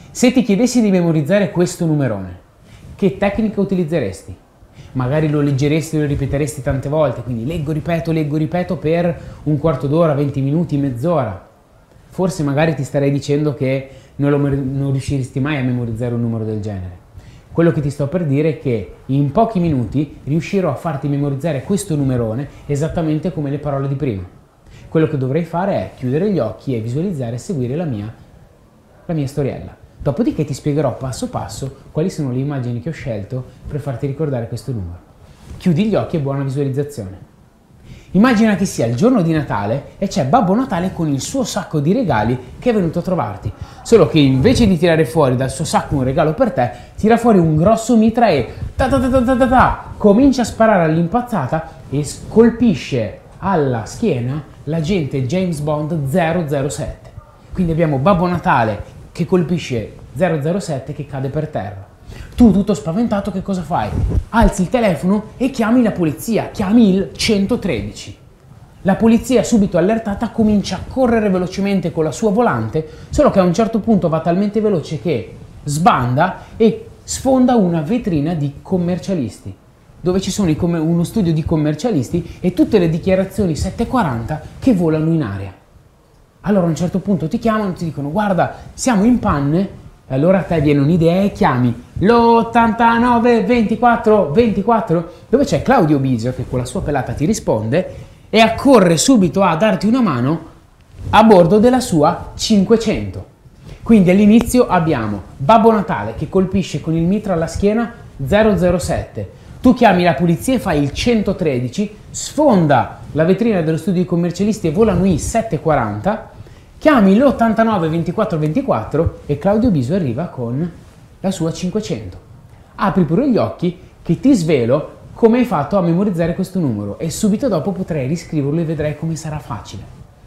Se ti chiedessi di memorizzare questo numerone, che tecnica utilizzeresti? Magari lo leggeresti e lo ripeteresti tante volte, quindi leggo, ripeto per un quarto d'ora, 20 minuti, mezz'ora. Forse magari ti starei dicendo che non riusciresti mai a memorizzare un numero del genere. Quello che ti sto per dire è che in pochi minuti riuscirò a farti memorizzare questo numerone esattamente come le parole di prima. Quello che dovrei fare è chiudere gli occhi e visualizzare e seguire la mia storiella. Dopodiché ti spiegherò passo passo quali sono le immagini che ho scelto per farti ricordare questo numero. Chiudi gli occhi e buona visualizzazione. Immagina che sia il giorno di Natale e c'è Babbo Natale con il suo sacco di regali che è venuto a trovarti. Solo che invece di tirare fuori dal suo sacco un regalo per te, tira fuori un grosso mitra e comincia a sparare all'impazzata e colpisce alla schiena l'agente James Bond 007. Quindi abbiamo Babbo Natale che colpisce 007 che cade per terra. Tu, tutto spaventato, che cosa fai? Alzi il telefono e chiami la polizia, chiami il 113. La polizia, subito allertata, comincia a correre velocemente con la sua volante, solo che a un certo punto va talmente veloce che sbanda e sfonda una vetrina di commercialisti, dove ci sono uno studio di commercialisti e tutte le dichiarazioni 740 che volano in aria. Allora a un certo punto ti chiamano e ti dicono: guarda, siamo in panne. E allora a te viene un'idea e chiami l'89 24 24, dove c'è Claudio Bisio che con la sua pelata ti risponde e accorre subito a darti una mano a bordo della sua 500. Quindi all'inizio abbiamo Babbo Natale che colpisce con il mitra alla schiena 007. Tu chiami la polizia e fai il 113, sfonda la vetrina dello studio di commercialisti e volano i 740, chiami l'89 24 24 e Claudio Bisio arriva con la sua 500. Apri pure gli occhi che ti svelo come hai fatto a memorizzare questo numero e subito dopo potrai riscriverlo e vedrai come sarà facile.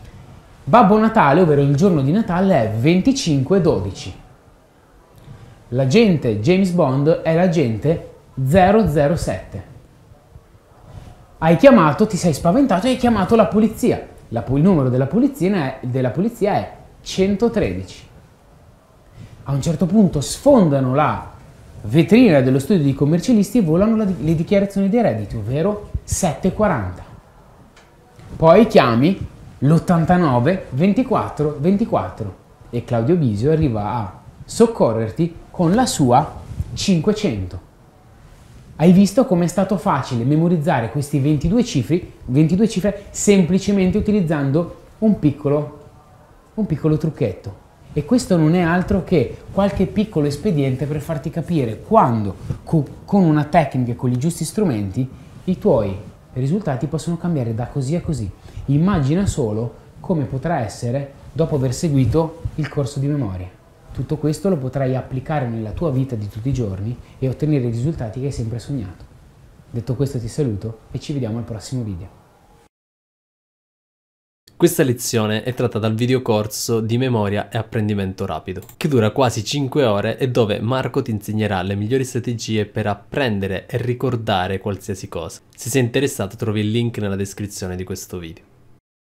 Babbo Natale, ovvero il giorno di Natale, è 2512. L'agente James Bond è l'agente 007. Hai chiamato, ti sei spaventato e hai chiamato la polizia. Il numero della polizia è 113. A un certo punto sfondano la vetrina dello studio di commercialisti e volano le dichiarazioni dei redditi, ovvero 740. Poi chiami l'89 24 24 e Claudio Bisio arriva a soccorrerti con la sua 500. Hai visto com'è stato facile memorizzare questi 22 cifre semplicemente utilizzando un piccolo trucchetto. E questo non è altro che qualche piccolo espediente per farti capire quando, con una tecnica e con i giusti strumenti, i tuoi risultati possono cambiare da così a così. Immagina solo come potrà essere dopo aver seguito il corso di memoria. Tutto questo lo potrai applicare nella tua vita di tutti i giorni e ottenere i risultati che hai sempre sognato. Detto questo ti saluto e ci vediamo al prossimo video. Questa lezione è tratta dal videocorso di memoria e apprendimento rapido, che dura quasi 5 ore e dove Marco ti insegnerà le migliori strategie per apprendere e ricordare qualsiasi cosa. Se sei interessato trovi il link nella descrizione di questo video.